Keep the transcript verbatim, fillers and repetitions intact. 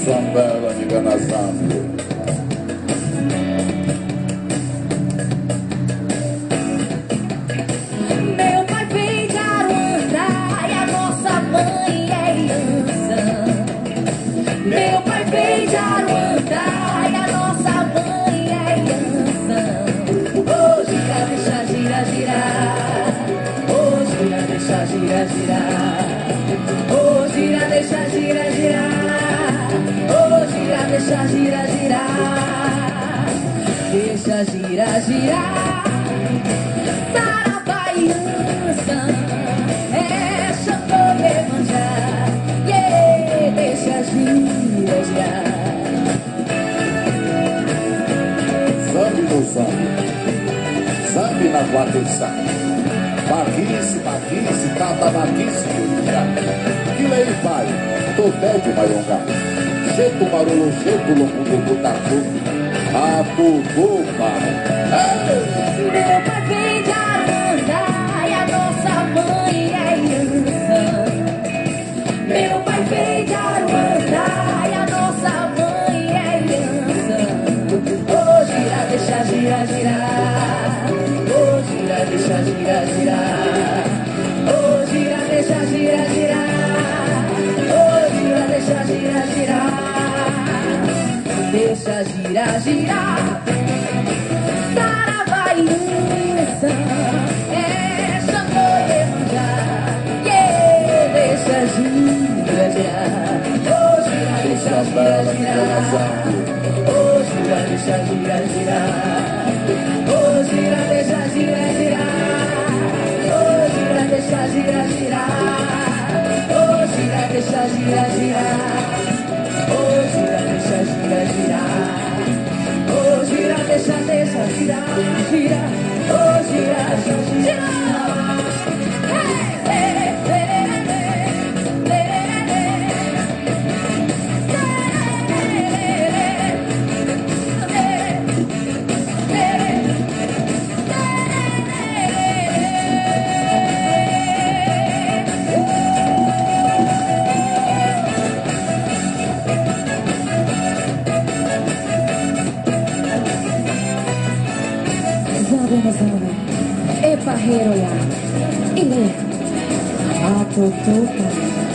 sambela de enganação. Meu pai vem de Aruanda e a nossa mãe é Iança. Meu pai vem de Aruanda e a nossa mãe é Iança. Oh, gira, deixa, gira, girar. Oh, gira, deixa, gira, girar. Oh, gira, deixa, gira, girar. Oh, gira, deixa, gira, girar. Deixa, gira, girar. Sarabaiança é Xangô Iemanjá. Yeah, deixa, gira, girar. Zambi no zambi, zambi na guateçá. Baguice, baguice, tababaguice, que lei vai, topé de maiongá. Jeito marolo, jeito longo do butatu. A tudo vai. Meu pai vem de Aruanda e a nossa mãe é Iança. Meu pai vem de Aruanda e a nossa mãe é Iança. Oh, gira, deixa, gira, girar. Oh, gira, deixa, gira, girar. Oh, gira, deixa, gira, girar. Oh, gira, deixa, gira, girar. Deixa, gira, girar. Sarabaiança é Xangô Iemanjá. Yeah, deixa, gira, girar. Oh, gira, deixa, gira, girar. Oh, gira, deixa, gira, girar. Oh, gira, deixa, gira, girar. Oh, gira, deixa, gira, girar. Oh, gira, deixa, gira, girar. Oh, gira, deixa, gira, girar. Oh, gira, deixa, deixa, gira, gira. Oh, gira, gira, gira. Hey, hey, hey, hey, e parreiro ya, ile, a tutupa.